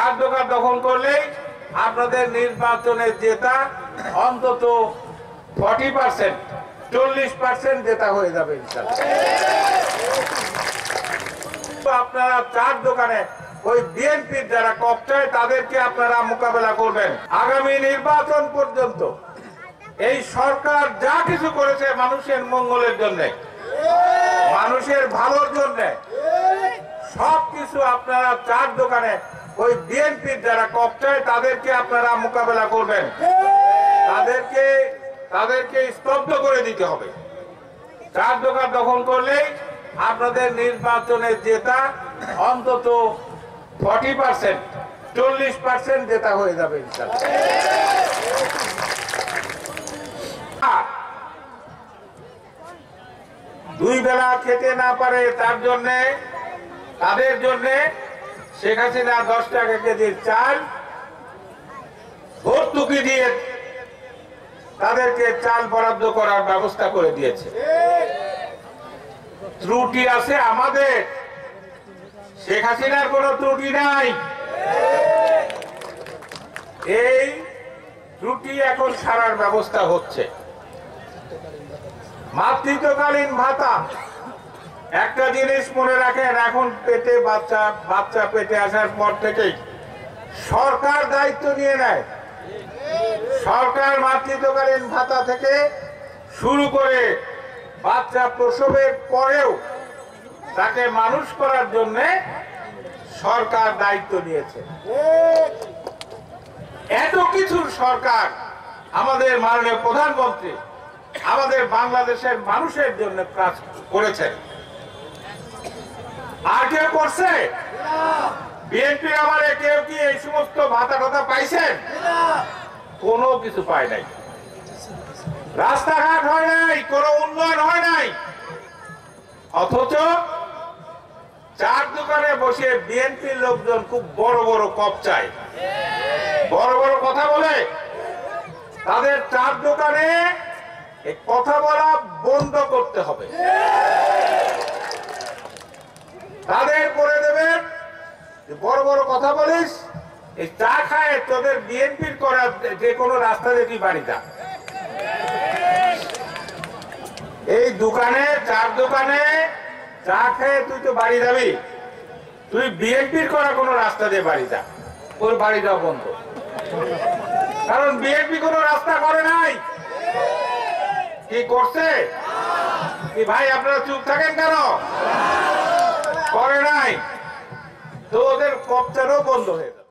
চার দোকান দখল করলেই আপনাদের নির্বাচনে জেতা অন্তত 40%, 40% জেতা হয়ে যাবে ইনশাআল্লাহ। আপনারা চার দোকানে ওই বিএনপির যারা কপচায় তাদেরকে আপনারা মোকাবেলা করবেন। আগামী নির্বাচন পর্যন্ত এই সরকার যা কিছু করেছে মানুষের মঙ্গলের জন্য, মানুষের ভালোর জন্য, সবকিছু আপনারা চার দোকানে ওই বিএনপির যারা কপচায় তাদেরকে আপনারা মোকাবেলা করবেন। তাদেরকে স্তব্ধ করে দিতে হবে। চার দোকান দখল করলেই আপনাদের নির্বাচনে জেতা অন্তত 40%, 40% জেতা হয়ে যাবে ইনশাআল্লাহ। দুই বেলা খেতে না পারে তাদের জন্য শেখ হাসিনা 10 টাকা কেজির চাল ভর্তুকি দিয়ে তাদেরকে চাল বরাদ্দ করার ব্যবস্থা করে দিয়েছে। ত্রুটি আছে আমাদের, শেখ হাসিনার কোনো ত্রুটি নাই। এই ত্রুটি এখন সারার ব্যবস্থা হচ্ছে। মাতৃত্বকালীন ভাতা একটা জিনিস মনে রাখেন, এখন পেটে বাচ্চা পেটে আসার পর থেকেই সরকার দায়িত্ব নিয়ে নেয়। সরকার মাতৃত্বকালীন ভাতা থেকে শুরু করে বাচ্চা প্রসবের পরেও তাকে মানুষ করার জন্য সরকার দায়িত্ব নিয়েছে। এত কিছুর সরকার আমাদের মাননীয় প্রধানমন্ত্রী আমাদের বাংলাদেশের মানুষের জন্য কাজ করেছেন। আর কেউ করছে? বিএনপি আমারে কেউ কি এই সমস্ত ভাতা টাতা পাইছেন? কোনো কিছু পায় নাই। রাস্তাঘাট হয় নাই, কোনো উন্নয়ন হয় নাই। অথচ চার দোকানে বসে বিএনপির লোকজন খুব বড় বড় কপচায়, বড় বড় কথা বলে। তাদের চার দোকানে কথা বলা বন্ধ করতে হবে। তাদের করে দেবেন বড় বড় কথা বলিস, এই চা খায় তোদের বিএনপির করা যে কোনো রাস্তা দেখি বাড়িটা। এই দোকানে চার দোকানে চা খেয়ে তুই তো বাড়ি যাবি, তুই বিএনপির করা কোনো রাস্তা দিয়ে বাড়ি যা, ওর বাড়ি যাও বন্ধ। কারণ বিএনপি কোনো রাস্তা করে নাই। কি করছে? কি ভাই আপনারা চুপ থাকেন কেন? করে নাই তো ওদের কবচারও বন্ধ হয়ে যাবে।